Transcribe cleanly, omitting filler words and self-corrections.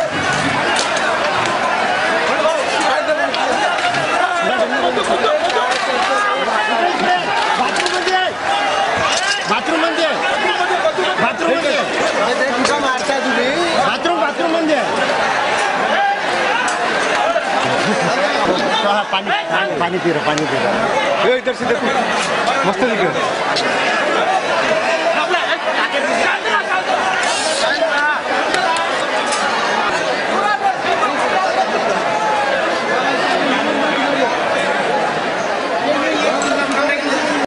Bathroom मध्ये मारता तुम्ही बाथरूम मध्ये पाणी पी रहा इधर से देखो मस्त दिख रहा है।